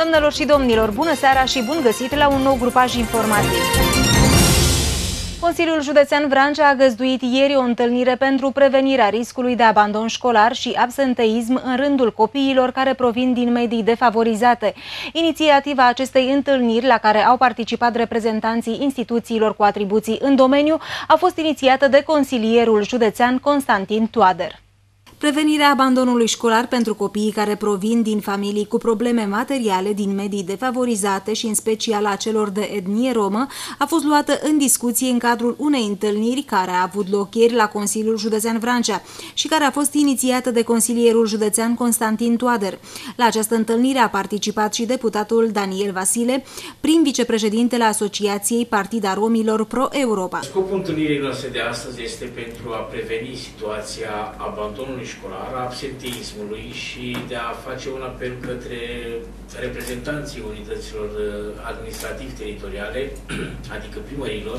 Doamnelor și domnilor, bună seara și bun găsit la un nou grupaj informativ. Consiliul Județean Vrancea a găzduit ieri o întâlnire pentru prevenirea riscului de abandon școlar și absenteism în rândul copiilor care provin din medii defavorizate. Inițiativa acestei întâlniri, la care au participat reprezentanții instituțiilor cu atribuții în domeniu, a fost inițiată de consilierul județean Constantin Toader. Prevenirea abandonului școlar pentru copiii care provin din familii cu probleme materiale din medii defavorizate și în special a celor de etnie romă a fost luată în discuție în cadrul unei întâlniri care a avut loc ieri la Consiliul Județean Vrancea și care a fost inițiată de consilierul județean Constantin Toader. La această întâlnire a participat și deputatul Daniel Vasile, prim vicepreședintele Asociației Partida Romilor Pro-Europa. Scopul întâlnirii noastre de astăzi este pentru a preveni situația abandonului școlar, a absenteismului și de a face un apel către reprezentanții unităților administrativ-teritoriale, adică primărilor,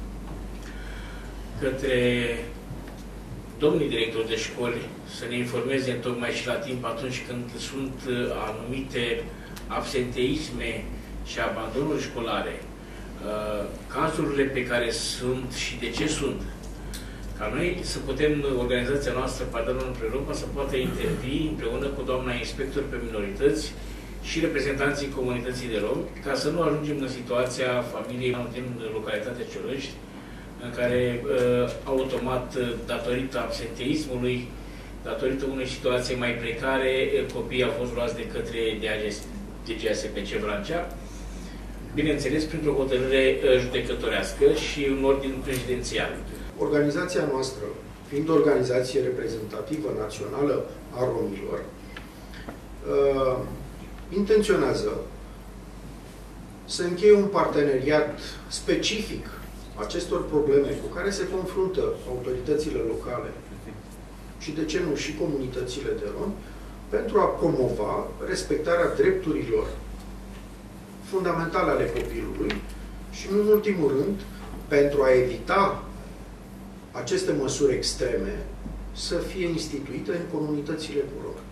către domnii directori de școli să ne informeze întocmai și la timp atunci când sunt anumite absenteisme și abandonuri școlare, cazurile pe care sunt și de ce sunt, ca noi să putem, organizația noastră, Partida Romilor Pro-Europa, să poată interveni împreună cu doamna inspector pe minorități și reprezentanții comunității de romi, ca să nu ajungem în situația familiei din localitatea Ciorăști, în care automat, datorită absenteismului, datorită unei situații mai precare, copiii au fost luați de către DGASPC Vrancea, bineînțeles printr-o hotărâre judecătorească și în ordin prezidențial. Organizația noastră, fiind o organizație reprezentativă națională a romilor, intenționează să încheie un parteneriat specific acestor probleme cu care se confruntă autoritățile locale și, de ce nu, și comunitățile de romi, pentru a promova respectarea drepturilor fundamentale ale copilului și, în ultimul rând, pentru a evita aceste măsuri extreme să fie instituite în comunitățile cu romi.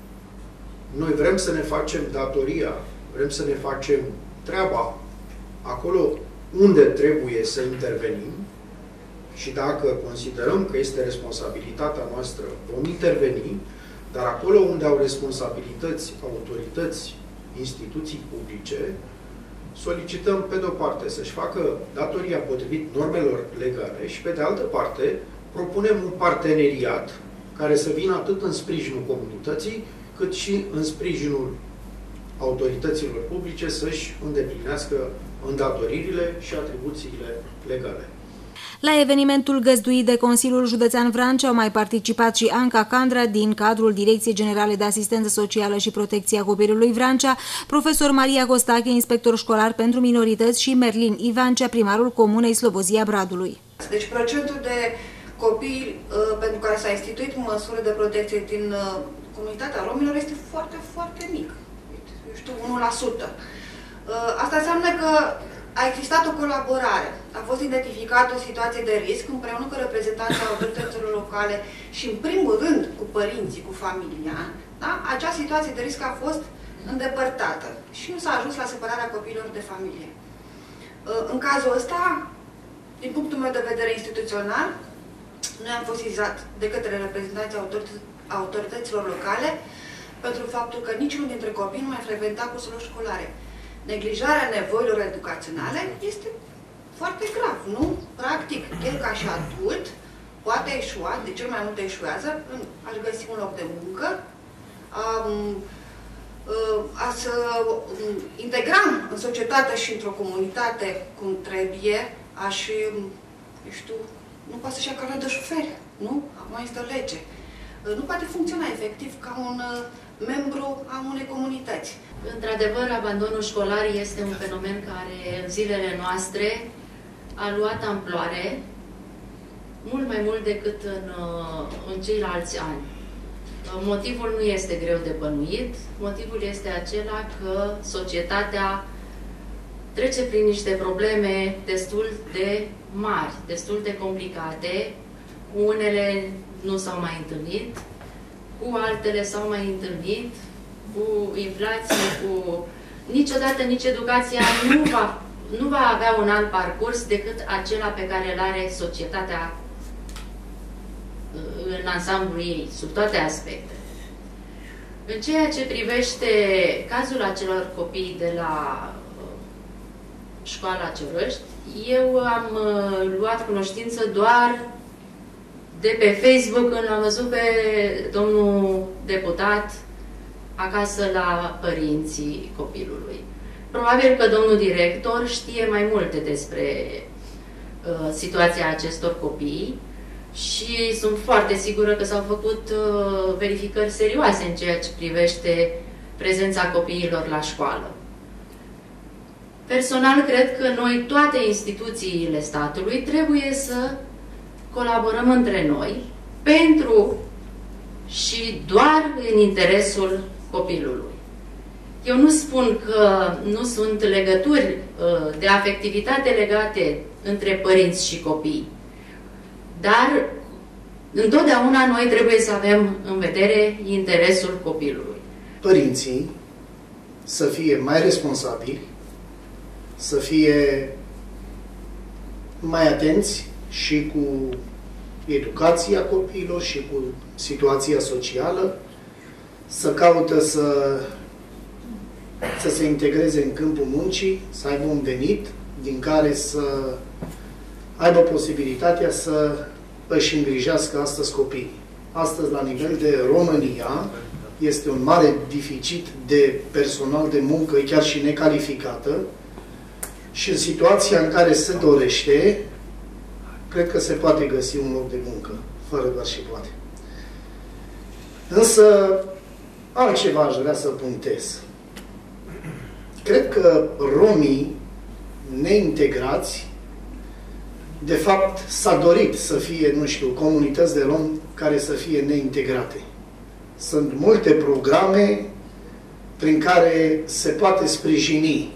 Noi vrem să ne facem datoria, vrem să ne facem treaba acolo unde trebuie să intervenim și dacă considerăm că este responsabilitatea noastră, vom interveni, dar acolo unde au responsabilități autorități, instituții publice, solicităm, pe de-o parte, să-și facă datoria potrivit normelor legale și, pe de altă parte, propunem un parteneriat care să vină atât în sprijinul comunității, cât și în sprijinul autorităților publice să-și îndeplinească îndatoririle și atribuțiile legale. La evenimentul găzduit de Consiliul Județean Vrancea au mai participat și Anca Candra din cadrul Direcției Generale de Asistență Socială și Protecția Copilului Vrancea, profesor Maria Costache, inspector școlar pentru minorități și Merlin Ivancea, primarul Comunei Slobozia Bradului. Deci procentul de copii pentru care s-a instituit măsură de protecție din comunitatea romilor este foarte, foarte mic. Eu știu, 1%. Asta înseamnă că a existat o colaborare, a fost identificată o situație de risc împreună cu reprezentanții autorităților locale și, în primul rând, cu părinții, cu familia. Da? Acea situație de risc a fost îndepărtată și nu s-a ajuns la separarea copiilor de familie. În cazul ăsta, din punctul meu de vedere instituțional, noi am fost sesizat de către reprezentanții autorităților locale pentru faptul că niciunul dintre copii nu mai frecventa cursurile școlare. Neglijarea nevoilor educaționale este foarte grav, nu? Practic, el ca și adult poate eșua, de cel mai multe eșuează, aș găsi un loc de muncă, a să integra în societate și într-o comunitate cum trebuie, eu știu, nu poate să-și ia carnet de șofer, nu? Acum este o lege. Nu poate funcționa efectiv ca un membru a unei comunități. Într-adevăr, abandonul școlar este un fenomen care în zilele noastre a luat amploare mult mai mult decât în ceilalți ani. Motivul nu este greu de bănuit, motivul este acela că societatea trece prin niște probleme destul de mari, destul de complicate, cu unele nu s-au mai întâlnit, cu altele s-au mai întâlnit, cu inflație, cu niciodată nici educația nu va avea un alt parcurs decât acela pe care îl are societatea în ansamblu ei, sub toate aspectele. În ceea ce privește cazul acelor copii de la școala Ciorăști, eu am luat cunoștință doar de pe Facebook, când l-am văzut pe domnul deputat acasă la părinții copilului. Probabil că domnul director știe mai multe despre situația acestor copii și sunt foarte sigură că s-au făcut verificări serioase în ceea ce privește prezența copiilor la școală. Personal, cred că noi, toate instituțiile statului, trebuie să colaborăm între noi pentru și doar în interesul copilului. Eu nu spun că nu sunt legături de afectivitate legate între părinți și copii, dar întotdeauna noi trebuie să avem în vedere interesul copilului. Părinții să fie mai responsabili, să fie mai atenți și cu educația copiilor și cu situația socială, să caută să se integreze în câmpul muncii, să aibă un venit din care să aibă posibilitatea să își îngrijească astăzi copiii. Astăzi, la nivel de România, este un mare deficit de personal de muncă, chiar și necalificată, și în situația în care se dorește, cred că se poate găsi un loc de muncă, fără doar și poate. Însă, altceva aș vrea să punctez. Cred că romii neintegrați, de fapt, s-a dorit să fie, nu știu, comunități de romi care să fie neintegrate. Sunt multe programe prin care se poate sprijini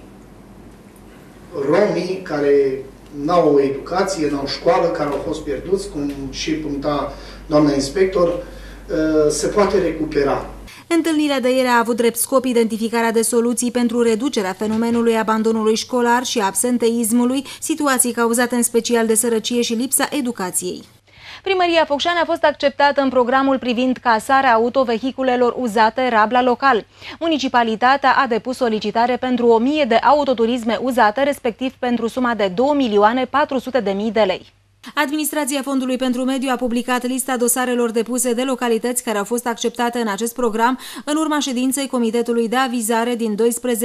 romii care n-au o educație, n-au școală, care au fost pierduți, cum și puncta doamna inspector, se poate recupera. Întâlnirea de ieri a avut drept scop identificarea de soluții pentru reducerea fenomenului abandonului școlar și absenteismului, situații cauzate în special de sărăcie și lipsa educației. Primăria Focșani a fost acceptată în programul privind casarea autovehiculelor uzate Rabla Local. Municipalitatea a depus solicitare pentru 1000 de autoturisme uzate, respectiv pentru suma de 2.400.000 de lei. Administrația Fondului pentru Mediu a publicat lista dosarelor depuse de localități care au fost acceptate în acest program în urma ședinței Comitetului de Avizare din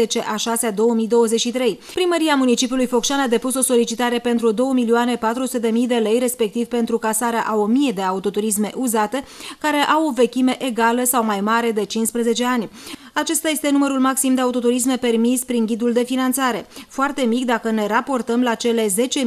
12/6/2023. Primăria municipiului Focșani a depus o solicitare pentru 2.400.000 de lei, respectiv pentru casarea a 1000 de autoturisme uzate care au o vechime egală sau mai mare de 15 ani. Acesta este numărul maxim de autoturisme permis prin ghidul de finanțare. Foarte mic dacă ne raportăm la cele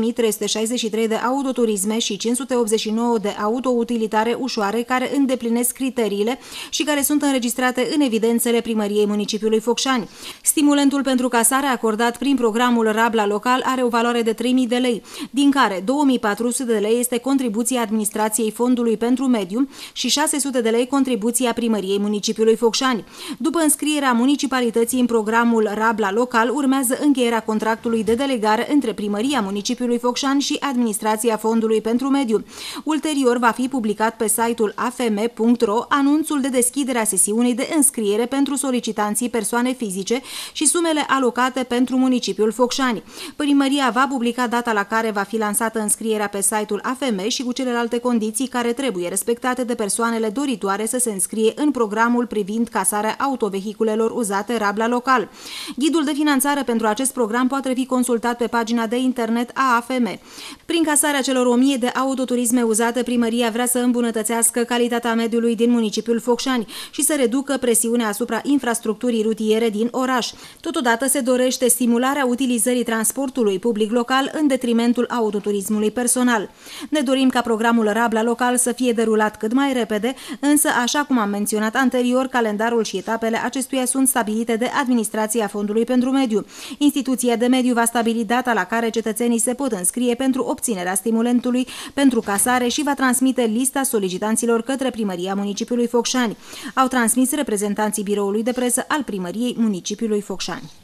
10.363 de autoturisme și 589 de autoutilitare ușoare care îndeplinesc criteriile și care sunt înregistrate în evidențele primăriei municipiului Focșani. Stimulentul pentru casare acordat prin programul Rabla Local are o valoare de 3.000 de lei, din care 2.400 de lei este contribuția administrației Fondului pentru Mediu și 600 de lei contribuția primăriei municipiului Focșani. După înscrierea municipalității în programul Rabla Local, urmează încheierea contractului de delegare între primăria municipiului Focșani și administrația Fondului pentru Mediu. Ulterior va fi publicat pe site-ul afm.ro anunțul de deschidere a sesiunii de înscriere pentru solicitanții persoane fizice și sumele alocate pentru municipiul Focșani. Primăria va publica data la care va fi lansată înscrierea pe site-ul AFM și cu celelalte condiții care trebuie respectate de persoanele doritoare să se înscrie în programul privind casarea autovehiculelor uzate Rabla Local. Ghidul de finanțare pentru acest program poate fi consultat pe pagina de internet a AFM. Prin casarea celor 1000 de autoturisme uzate, primăria vrea să îmbunătățească calitatea mediului din municipiul Focșani și să reducă presiunea asupra infrastructurii rutiere din oraș. Totodată se dorește stimularea utilizării transportului public local în detrimentul autoturismului personal. Ne dorim ca programul Rabla Local să fie derulat cât mai repede, însă, așa cum am menționat anterior, calendarul și etapele acestuia sunt stabilite de Administrația Fondului pentru Mediu. Instituția de mediu va stabili data la care cetățenii se pot înscrie pentru obținerea stimulentului pentru casare și va transmite lista solicitanților către primăria municipiului Focșani. Au transmis reprezentanții biroului de presă al primăriei municipiului Focșani.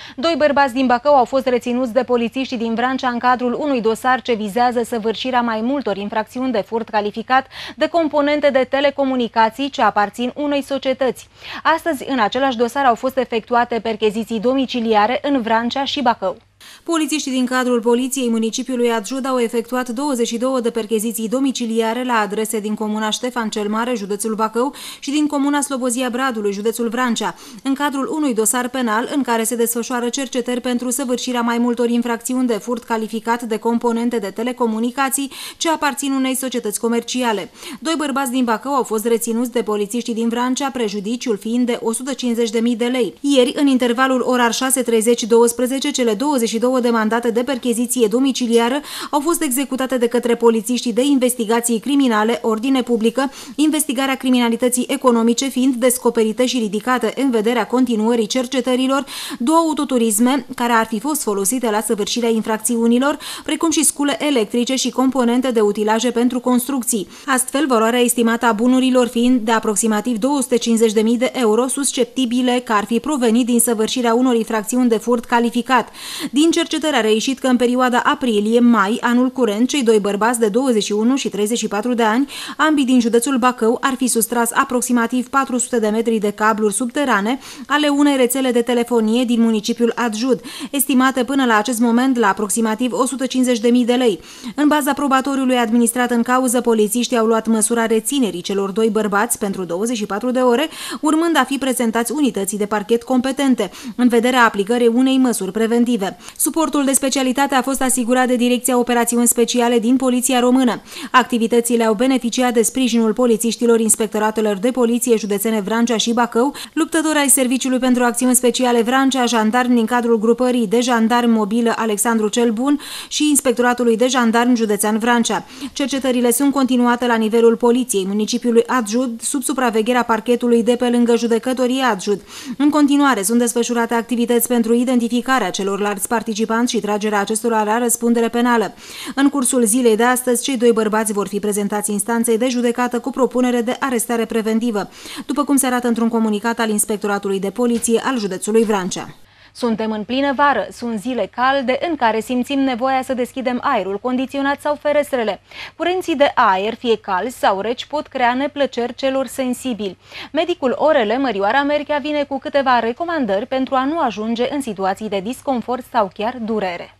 Doi bărbați din Bacău au fost reținuți de polițiștii din Vrancea în cadrul unui dosar ce vizează săvârșirea mai multor infracțiuni de furt calificat de componente de telecomunicații ce aparțin unei societăți. Astăzi, în același dosar, au fost efectuate percheziții domiciliare în Vrancea și Bacău. Polițiștii din cadrul Poliției Municipiului Adjud au efectuat 22 de percheziții domiciliare la adrese din comuna Ștefan cel Mare, județul Bacău, și din comuna Slobozia Bradului, județul Vrancea, în cadrul unui dosar penal în care se desfășoară cercetări pentru săvârșirea mai multor infracțiuni de furt calificat de componente de telecomunicații ce aparțin unei societăți comerciale. Doi bărbați din Bacău au fost reținuți de polițiștii din Vrancea, prejudiciul fiind de 150.000 de lei. Ieri, în intervalul orar 6:30-12, cele 22 de mandate de percheziție domiciliară au fost executate de către polițiștii de investigații criminale, ordine publică, investigarea criminalității economice fiind descoperite și ridicate în vederea continuării cercetărilor, două autoturisme care ar fi fost folosite la săvârșirea infracțiunilor, precum și scule electrice și componente de utilaje pentru construcții. Astfel, valoarea estimată a bunurilor fiind de aproximativ 250.000 de euro, susceptibile că ar fi provenit din săvârșirea unor infracțiuni de furt calificat. Din cercetări a reieșit că în perioada aprilie-mai anul curent, cei doi bărbați de 21 și 34 de ani, ambii din județul Bacău, ar fi sustras aproximativ 400 de metri de cabluri subterane ale unei rețele de telefonie din municipiul Adjud, estimate până la acest moment la aproximativ 150.000 de lei. În baza probatoriului administrat în cauză, polițiștii au luat măsura reținerii celor doi bărbați pentru 24 de ore, urmând a fi prezentați unității de parchet competente, în vederea aplicării unei măsuri preventive. Suportul de specialitate a fost asigurat de Direcția Operațiuni Speciale din Poliția Română. Activitățile au beneficiat de sprijinul polițiștilor inspectoratelor de poliție județene Vrancea și Bacău, luptători ai Serviciului pentru Acțiuni Speciale Vrancea, jandarmi din cadrul grupării de jandarmi mobilă Alexandru cel Bun și Inspectoratului de Jandarmi județean Vrancea. Cercetările sunt continuate la nivelul Poliției Municipiului Adjud, sub supravegherea parchetului de pe lângă judecătorii Adjud. În continuare sunt desfășurate activități pentru identificarea celorlalți participanți și tragerea acestora la răspundere penală. În cursul zilei de astăzi, cei doi bărbați vor fi prezentați instanței de judecată cu propunere de arestare preventivă, după cum se arată într-un comunicat al Inspectoratului de Poliție al județului Vrancea. Suntem în plină vară, sunt zile calde în care simțim nevoia să deschidem aerul condiționat sau ferestrele. Curenții de aer, fie calzi sau reci, pot crea neplăceri celor sensibili. Medicul Orele Mărioara Merchea vine cu câteva recomandări pentru a nu ajunge în situații de disconfort sau chiar durere.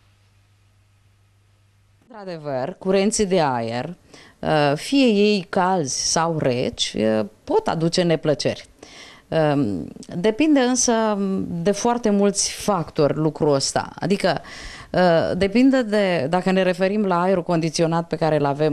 Într-adevăr, curenții de aer, fie ei calzi sau reci, pot aduce neplăceri. Depinde însă de foarte mulți factori lucrul ăsta, adică depinde de, dacă ne referim la aerul condiționat pe care îl avem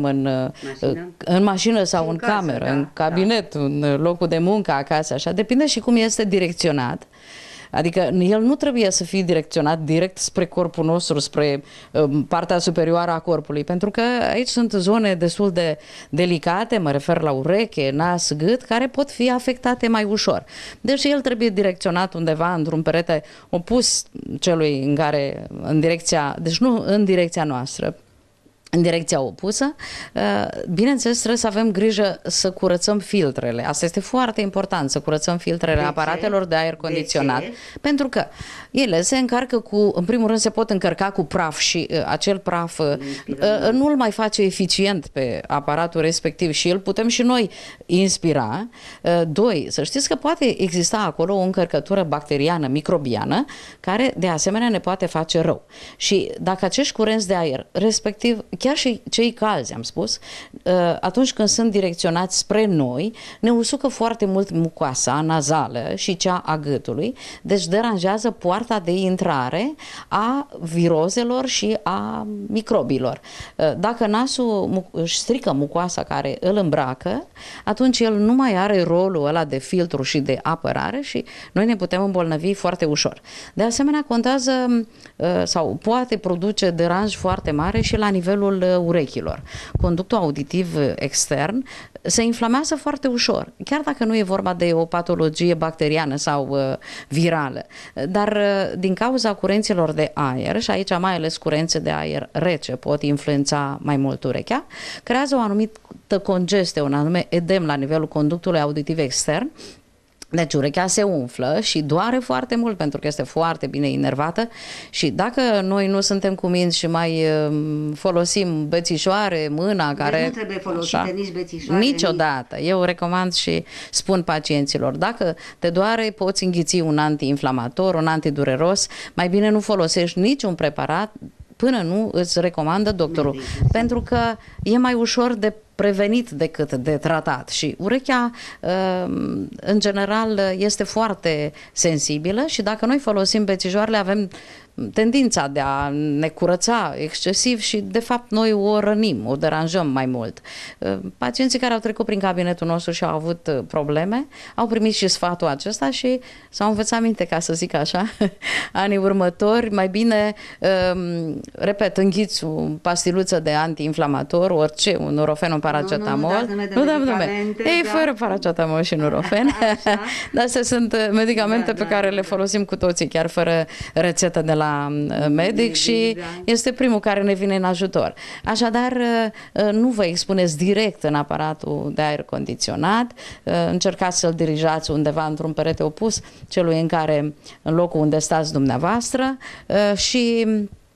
în mașină sau în cameră, în cabinet, în locul de muncă, acasă, așa, depinde și cum este direcționat. Adică el nu trebuie să fie direcționat direct spre corpul nostru, spre partea superioară a corpului, pentru că aici sunt zone destul de delicate, mă refer la ureche, nas, gât, care pot fi afectate mai ușor. Deci el trebuie direcționat undeva într-un perete opus celui în direcția, deci nu în direcția noastră, în direcția opusă. Bineînțeles, trebuie să avem grijă să curățăm filtrele. Asta este foarte important, să curățăm filtrele aparatelor de aer condiționat, pentru că ele se încarcă cu, în primul rând se pot încărca cu praf și acel praf nu îl mai face eficient pe aparatul respectiv și îl putem și noi inspira. Doi, să știți că poate exista acolo o încărcătură bacteriană, microbiană, care de asemenea ne poate face rău. Și dacă acești curenți de aer, respectiv chiar și cei calzi, am spus, atunci când sunt direcționați spre noi, ne usucă foarte mult mucoasa nazală și cea a gâtului, deci deranjează poarta de intrare a virozelor și a microbilor. Dacă nasul își strică mucoasa care îl îmbracă, atunci el nu mai are rolul ăla de filtru și de apărare și noi ne putem îmbolnăvi foarte ușor. De asemenea, contează sau poate produce deranj foarte mare și la nivelul urechilor. Conductul auditiv extern se inflamează foarte ușor, chiar dacă nu e vorba de o patologie bacteriană sau virală. Dar din cauza curenților de aer, și aici mai ales curențe de aer rece pot influența mai mult urechea, creează o anumită congestie, un anume edem la nivelul conductului auditiv extern, Deci urechea se umflă și doare foarte mult pentru că este foarte bine inervată și dacă noi nu suntem cuminți și mai folosim bețișoare, mâna care... nu trebuie folosite nici bețișoare. Niciodată. Eu recomand și spun pacienților, dacă te doare, poți înghiți un antiinflamator, un antidureros, mai bine nu folosești niciun preparat până nu îți recomandă doctorul. Pentru că e mai ușor de prevenit decât de tratat și urechea în general este foarte sensibilă și dacă noi folosim bețișoarele avem tendința de a ne curăța excesiv și de fapt noi o rănim, o deranjăm mai mult. Pacienții care au trecut prin cabinetul nostru și au avut probleme au primit și sfatul acesta și s-au învățat minte, ca să zic așa, anii următori, mai bine, repet, înghiți o pastiluță de antiinflamator, orice, un Nurofen, un paracetamol. Ei, fără paracetamol și Nurofen. Dar astea sunt medicamente pe care le folosim cu toții, chiar fără rețetă de la medic și este primul care ne vine în ajutor. Așadar, nu vă expuneți direct în aparatul de aer condiționat, încercați să-l dirijați undeva într-un perete opus celui în locul unde stați dumneavoastră și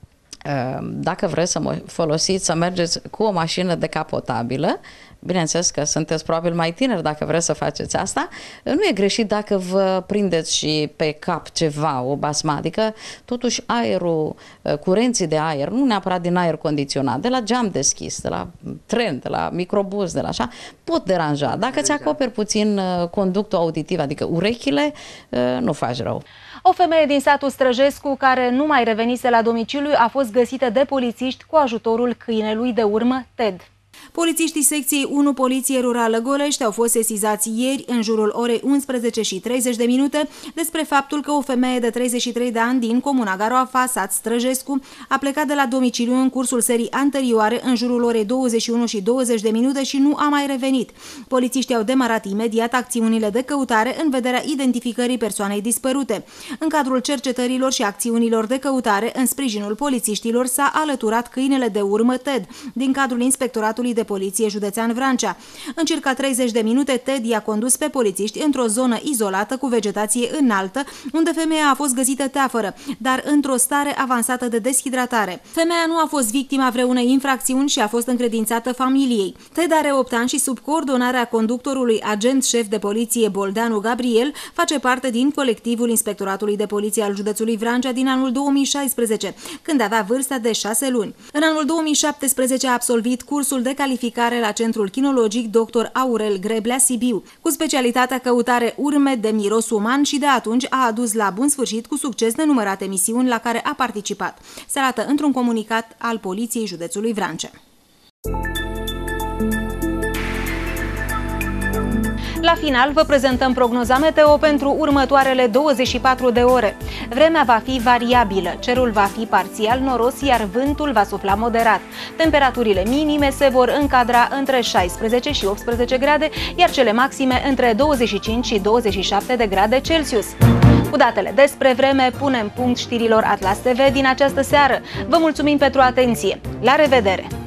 dacă vreți să folosiți, să mergeți cu o mașină decapotabilă, bineînțeles că sunteți probabil mai tineri dacă vreți să faceți asta, nu e greșit dacă vă prindeți și pe cap ceva, o basma, adică totuși aerul, curenții de aer, nu neapărat din aer condiționat, de la geam deschis, de la tren, de la microbuz, de la așa, pot deranja. Dacă ți acoperi puțin conductul auditiv, adică urechile, nu faci rău. O femeie din satul Străjescu, care nu mai revenise la domiciliu, a fost găsită de polițiști cu ajutorul câinelui de urmă Ted. Polițiștii secției 1 Poliție Rurală Golești au fost sesizați ieri, în jurul orei 11:30, despre faptul că o femeie de 33 de ani din comuna Garoafa, sat Străjescu, a plecat de la domiciliu în cursul serii anterioare, în jurul orei 21:20 și nu a mai revenit. Polițiștii au demarat imediat acțiunile de căutare în vederea identificării persoanei dispărute. În cadrul cercetărilor și acțiunilor de căutare, în sprijinul polițiștilor, s-a alăturat câinele de urmă Ted, din cadrul Inspectoratului de Poliție Județean Vrancea. În circa 30 de minute, Ted i-a condus pe polițiști într-o zonă izolată cu vegetație înaltă, unde femeia a fost găsită teafără, dar într-o stare avansată de deshidratare. Femeia nu a fost victima vreunei infracțiuni și a fost încredințată familiei. Ted are 8 ani și sub coordonarea conductorului agent șef de poliție Boldeanu Gabriel, face parte din colectivul Inspectoratului de Poliție al județului Vrancea din anul 2016, când avea vârsta de 6 luni. În anul 2017 a absolvit cursul de calificare la Centrul Kinologic Dr. Aurel Greblea Sibiu, cu specialitatea căutare urme de miros uman și de atunci a adus la bun sfârșit cu succes nenumărate misiuni la care a participat. Se arată într-un comunicat al Poliției Județului Vrancea. La final vă prezentăm prognoza meteo pentru următoarele 24 de ore. Vremea va fi variabilă, cerul va fi parțial noros, iar vântul va sufla moderat. Temperaturile minime se vor încadra între 16 și 18 grade, iar cele maxime între 25 și 27 de grade Celsius. Cu datele despre vreme punem punct știrilor Atlas TV din această seară. Vă mulțumim pentru atenție. La revedere!